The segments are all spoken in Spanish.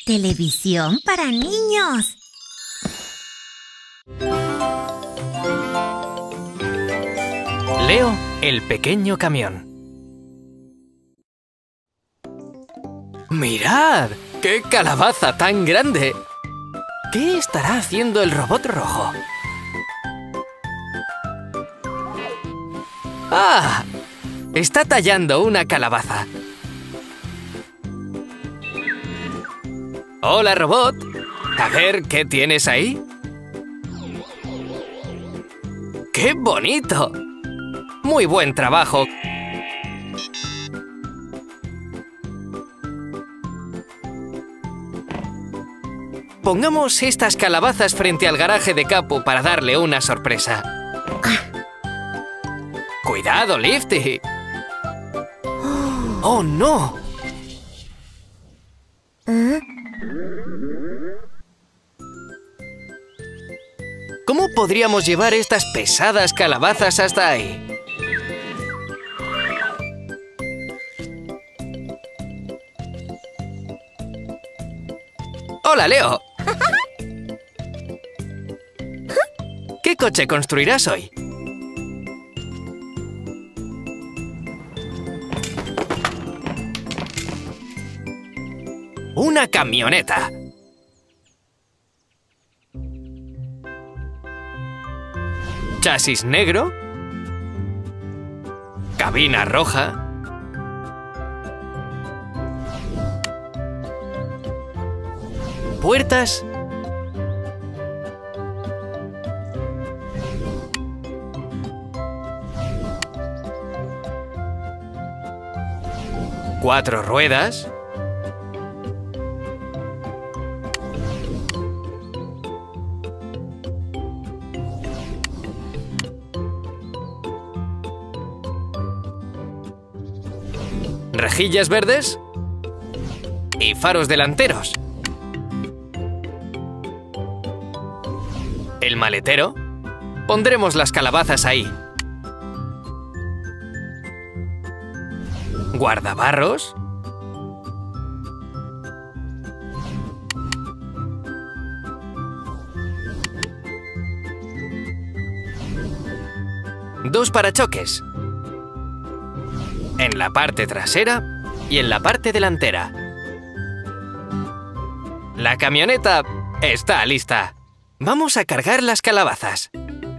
Televisión para niños. Leo, el pequeño camión. ¡Mirad! ¡Qué calabaza tan grande! ¿Qué estará haciendo el robot rojo? ¡Ah! Está tallando una calabaza. Hola, robot. A ver, ¿qué tienes ahí? ¡Qué bonito! Muy buen trabajo. Pongamos estas calabazas frente al garaje de Capu para darle una sorpresa. ¡Cuidado, Lifty! ¡Oh, no! ¿Cómo podríamos llevar estas pesadas calabazas hasta ahí? ¡Hola, Leo! ¿Qué coche construirás hoy? ¡Una camioneta! Chasis negro. Cabina roja. Puertas. Cuatro ruedas. Rejillas verdes y faros delanteros. El maletero. Pondremos las calabazas ahí. Guardabarros. Dos parachoques. En la parte trasera y en la parte delantera. La camioneta está lista. Vamos a cargar las calabazas.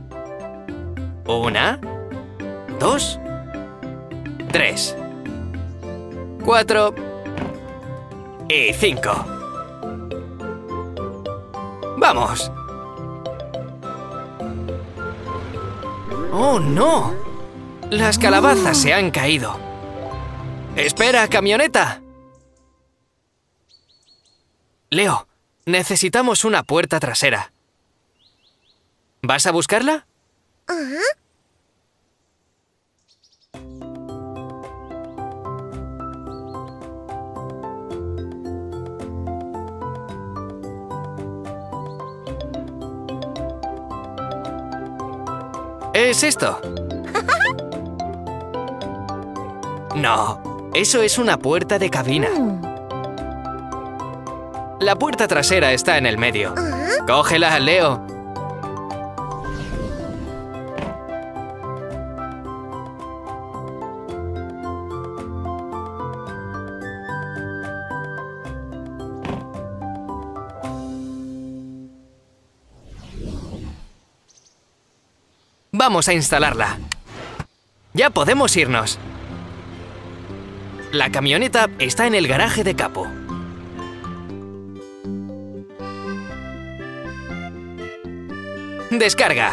1, 2, 3, 4 y 5. ¡Vamos! ¡Oh, no! Las calabazas se han caído. ¡Espera, camioneta! Leo, necesitamos una puerta trasera. ¿Vas a buscarla? ¿Es esto? No, eso es una puerta de cabina. La puerta trasera está en el medio. ¡Cógela, Leo! Vamos a instalarla. Ya podemos irnos. La camioneta está en el garaje de Capu. ¡Descarga!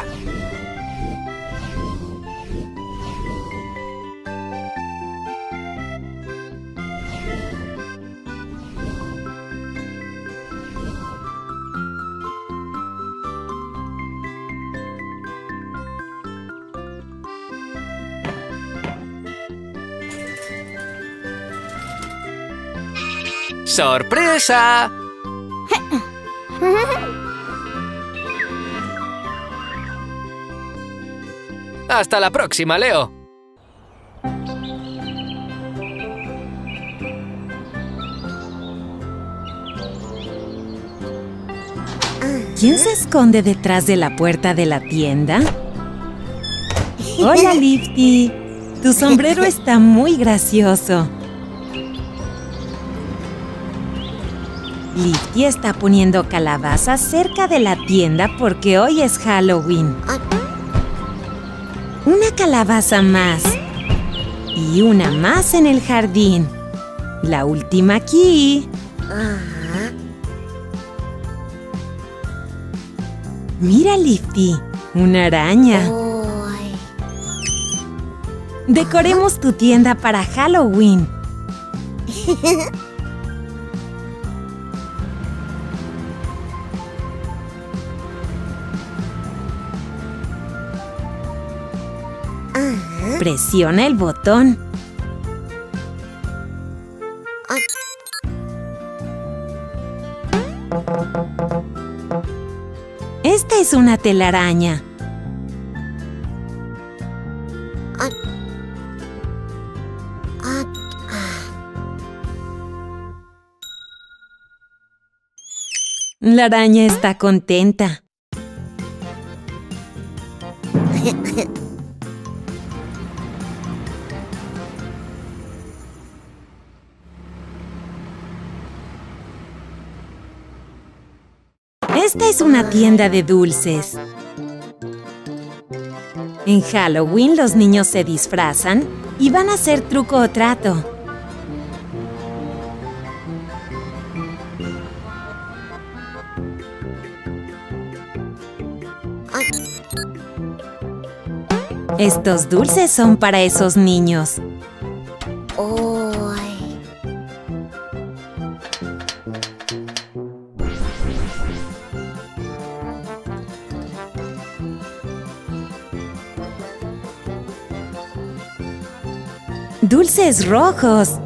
¡Sorpresa! ¡Hasta la próxima, Leo! ¿Quién se esconde detrás de la puerta de la tienda? ¡Hola, Lifty! Tu sombrero está muy gracioso. Lifty está poniendo calabazas cerca de la tienda porque hoy es Halloween. Una calabaza más. Y una más en el jardín. La última aquí. Mira, Lifty, una araña. Decoremos tu tienda para Halloween. Presiona el botón. Esta es una telaraña. La araña está contenta. Esta es una tienda de dulces. En Halloween los niños se disfrazan y van a hacer truco o trato. Estos dulces son para esos niños. ¡Dulces rojos!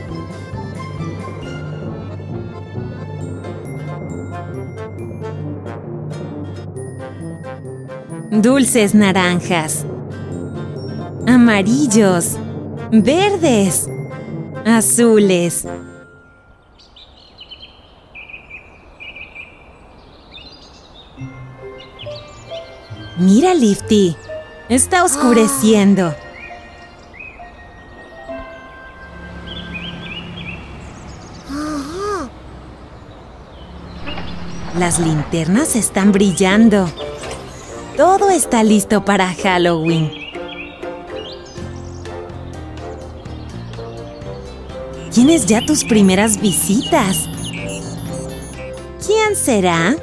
Dulces naranjas. Amarillos. Verdes. Azules. Mira, Lifty. Está oscureciendo. Las linternas están brillando. Todo está listo para Halloween. ¿Tienes ya tus primeras visitas? ¿Quién será?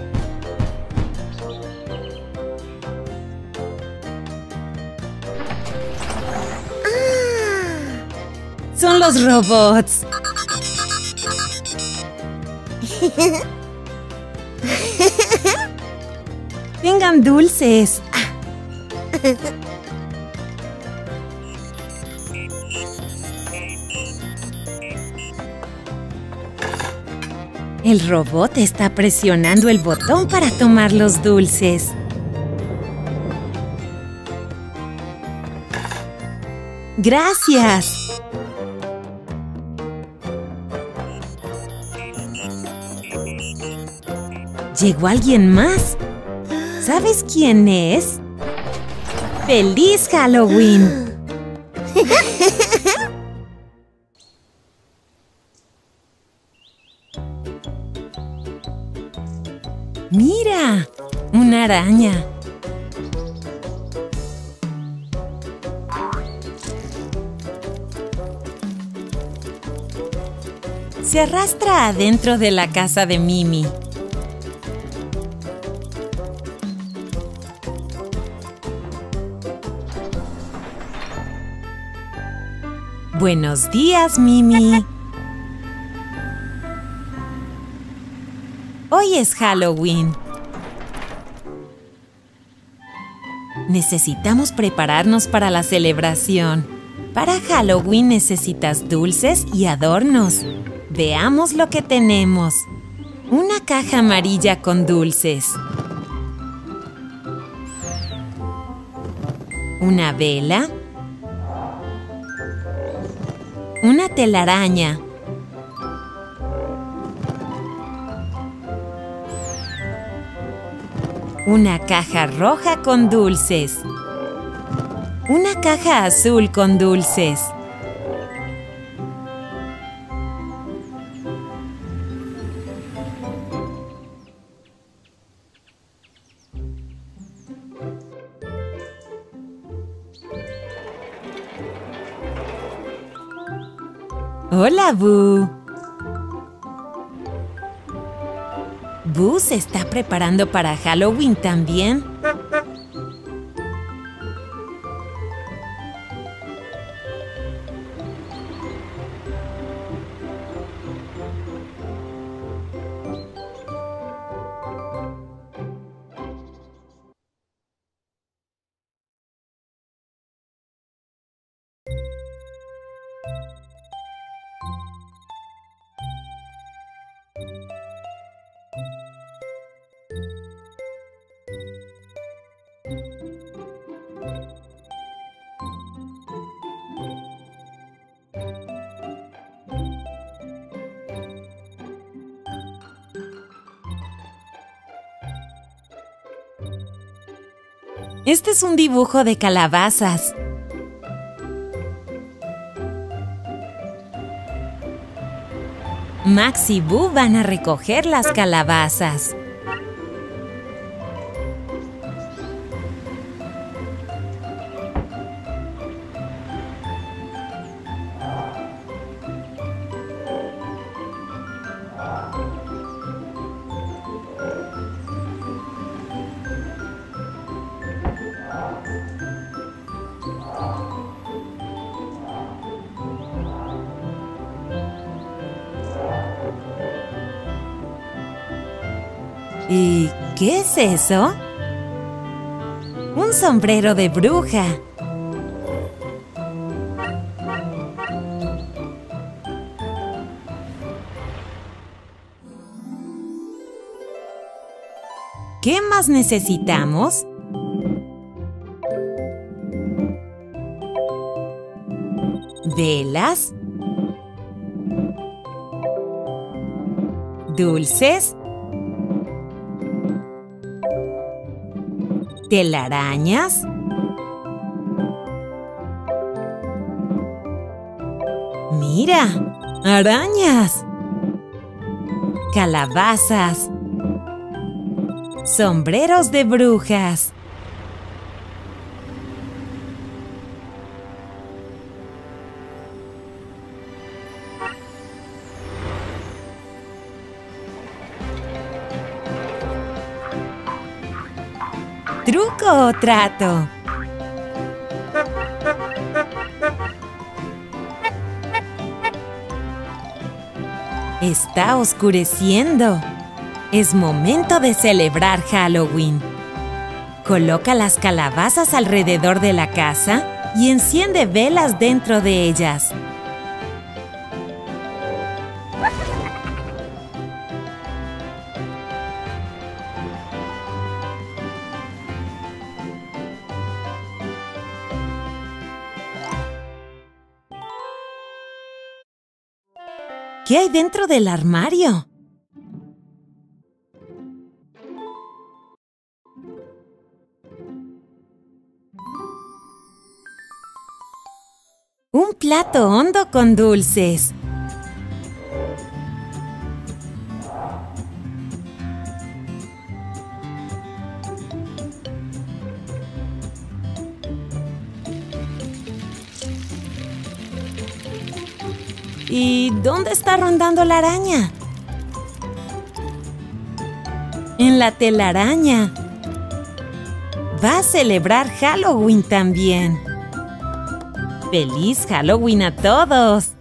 Son los robots. Tengan dulces. El robot está presionando el botón para tomar los dulces. ¡Gracias! ¿Llegó alguien más? ¿Sabes quién es? ¡Feliz Halloween! ¡Mira! ¡Una araña! Se arrastra adentro de la casa de Mimi. Buenos días, Mimi. Hoy es Halloween. Necesitamos prepararnos para la celebración. Para Halloween necesitas dulces y adornos. Veamos lo que tenemos. Una caja amarilla con dulces. Una vela. Una telaraña. Una caja roja con dulces. Una caja azul con dulces. ¡Hola, Boo! ¿Boo se está preparando para Halloween también? Este es un dibujo de calabazas. Max y Boo van a recoger las calabazas. ¿Y qué es eso? Un sombrero de bruja. ¿Qué más necesitamos? Velas, dulces, telarañas, ¡mira! ¡Arañas! Calabazas, sombreros de brujas. ¿Truco o trato? Está oscureciendo. Es momento de celebrar Halloween. Coloca las calabazas alrededor de la casa y enciende velas dentro de ellas. ¿Qué hay dentro del armario? Un plato hondo con dulces. ¿Y dónde está rondando la araña? En la telaraña. Va a celebrar Halloween también. ¡Feliz Halloween a todos!